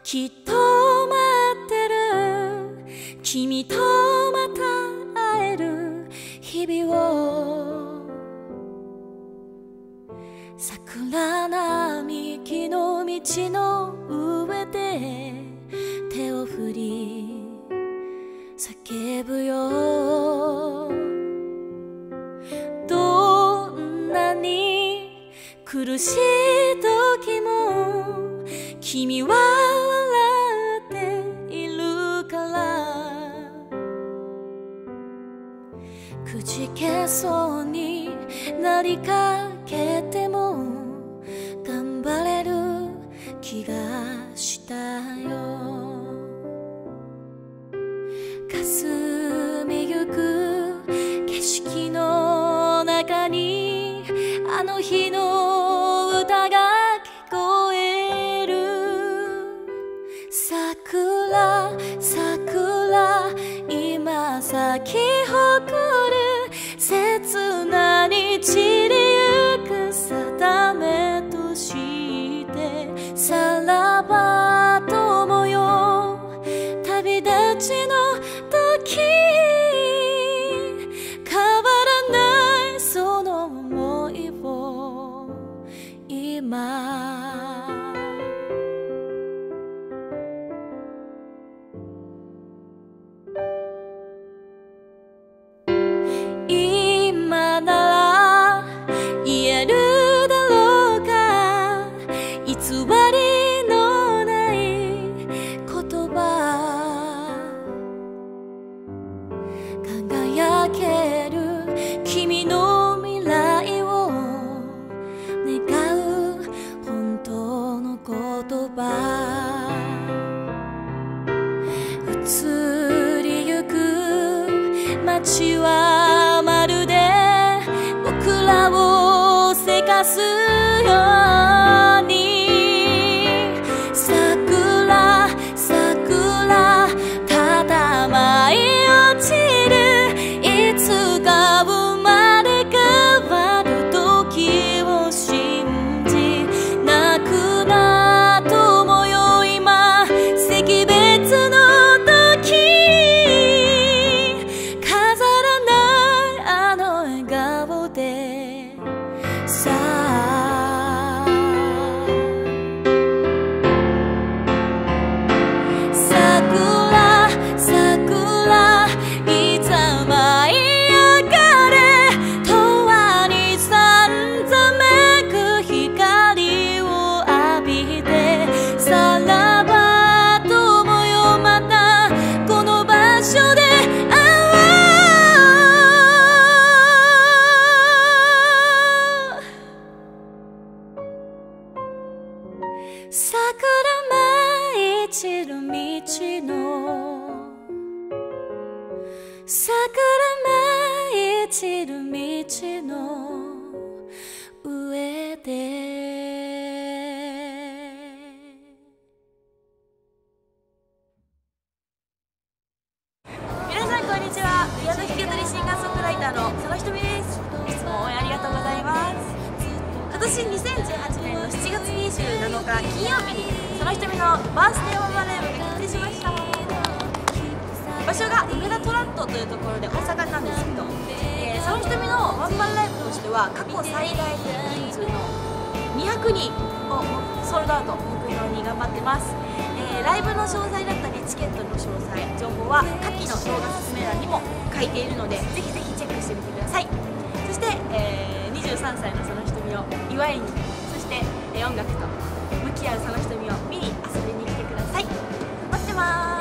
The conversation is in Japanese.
きっと待ってる君とまた会える日々を桜並木の道の上で手を振り叫ぶよどんなに苦しい時も君は笑っているからくじけそうになりかけても頑張れる気がしたよ霞みゆく景色の中にあの日の歌が聞こえる桜桜今咲き誇る切なに散りゆく定めとしてさらば友よ旅立ちの時変わらないその想いを今今なら言えるだろうか偽りのない言葉輝ける君の未来を願う本当の言葉移りゆく街はまるで僕らをせかすように桜桜ただ舞い落ちるいつか生まれ変わる時を信じ泣くな友よ今惜別の時飾らないあの笑顔でさあ桜桜いざ舞い上がれ永遠にさんざめく光を浴びてさらば友よまたこの場所で桜舞い散る道の桜舞い散る道の上で皆さんこんにちはピアノ弾き語りシンガーソングライターの佐野ひとみです。いつも応援ありがとうございます。今年2018年の7月27日金曜日にそのひとみのバースデーワンマンライブが決定しました。場所が梅田トラットというところで大阪なんですけど、そのひとみのワンマンライブとしては過去最大人数の200人をソールドアウト目標に頑張ってます。ライブの詳細だったりチケットの詳細情報は下記の動画説明欄にも書いているのでぜひぜひチェックしてみてください。そして、23歳のそのひとみを祝いにそして、音楽と向き合うそのひとみを見に遊びに来てください。待ってます。